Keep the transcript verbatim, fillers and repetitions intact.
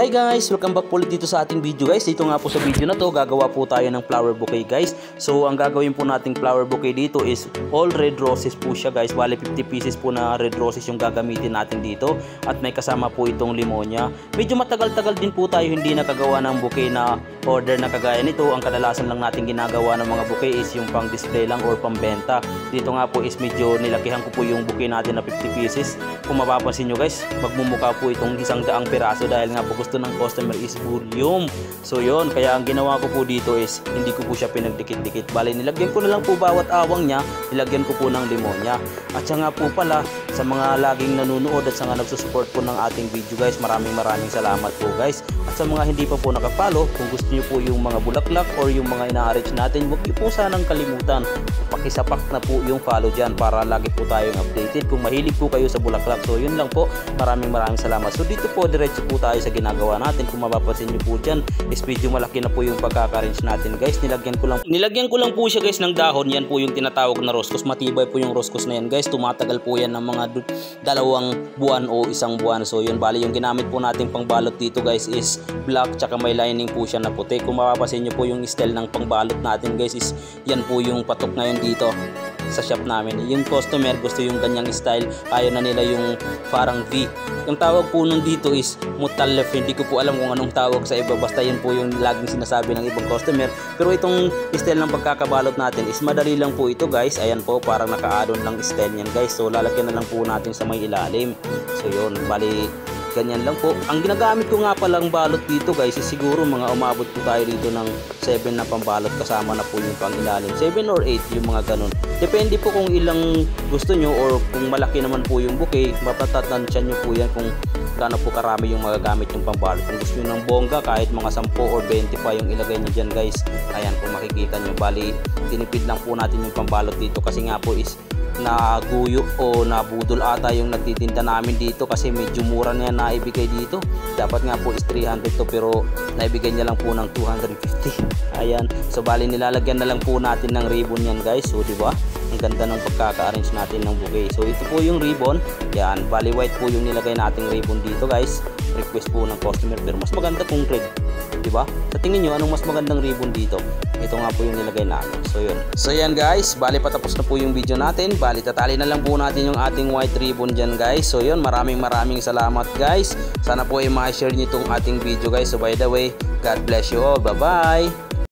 Hi guys! Welcome back po ulit dito sa ating video guys. Dito nga po sa video na to, gagawa po tayo ng flower bouquet guys. So ang gagawin po nating flower bouquet dito is all red roses po siya guys. Bale fifty pieces po na red roses yung gagamitin natin dito. At may kasama po itong limonya. Medyo matagal-tagal din po tayo hindi nakagawa ng bouquet na order na kagaya nito. Ang kadalasan lang natin ginagawa ng mga bouquet is yung pang display lang or pang benta. Dito nga po is medyo nilakihan ko po yung bouquet natin na fifty pieces. Kung mapapansin nyo guys, magmumukha po itong isang daang piraso dahil nga po gusto ng customer is volume. So yon, kaya ang ginawa ko po dito is hindi ko po siya pinagdikit-dikit. Bale nilagyan ko na lang po bawat awang niya, nilagyan ko po ng limonya. At siya nga po pala sa mga laging nanonood at sa mga nagsusupport po ng ating video guys, maraming maraming salamat po guys. At sa mga hindi pa po nakapalo, kung gusto niyo po yung mga bulaklak or yung mga ina-arrange natin, huwag niyo po sanang kalimutan, pakisapak na po yung follow dyan para lagi po tayong updated kung mahilig po kayo sa bulaklak. So yun lang po, maraming maraming salamat. So dito po diretso po tayo sa ginagawa natin. Kung mapapansin niyo po dyan is medyo malaki na po yung pagkaka-arrange natin guys. Nilagyan ko lang nilagyan ko lang po siya guys ng dahon. Yan po yung tinatawag na roscos. Matibay po yung roscos na yan guys. Tumatagal po yan ng mga dalawang buwan o isang buwan. So yun, bali yung ginamit po natin pangbalot dito guys is black, tsaka may lining po siya na puti. Kung mapapansin niyo po yung style ng pangbalot natin guys is yan po yung patok ngayon dito sa shop namin. Yung customer gusto yung ganyang style, ayaw na nila yung parang V. Yung tawag po nung dito is mutallaf. Hindi ko po alam kung anong tawag sa iba, basta yun po yung laging sinasabi ng ibang customer. Pero itong style ng pagkakabalot natin is madali lang po ito guys. Ayan po, parang naka-add-on lang style niyan guys. So lalagyan na lang po natin sa may ilalim. So yun, bali ganyan lang po. Ang ginagamit ko nga palang balot dito guys is siguro mga umabot po tayo dito ng seven na pambalot, kasama na po yung pang ilalim, seven or eight yung mga ganun. Depende po kung ilang gusto nyo or kung malaki naman po yung bouquet, mapatatansya nyo po yan kung gaano po karami yung magagamit yung pambalot. Kung gusto nyo ng bongga, kahit mga ten or twenty pa yung ilagay nyo dyan guys. Ayan, kung makikita nyo, bali tinipid lang po natin yung pambalot dito kasi nga po is naguyo o nabudol ata yung nagtitinda namin dito kasi medyo mura na yan naibigay dito. Dapat nga po is three hundred to pero naibigay niya lang po ng two hundred fifty. Ayan, so bali nilalagyan na lang po natin ng ribbon yan guys. So diba, ang ganda ng pagkaka-arrange natin ng bouquet. So ito po yung ribbon. Yan, bali white po yung nilagay nating ribbon dito guys. Request po ng customer pero mas maganda kung red, diba? Sa tingin nyo, anong mas magandang ribbon dito? Ito nga po yung nilagay natin. So yun. So yan guys, bali patapos na po yung video natin. Bali tatali na lang po natin yung ating white ribbon dyan guys. So yun, maraming maraming salamat guys. Sana po ay ma-share nyo itong ating video guys. So by the way, God bless you all. Bye bye.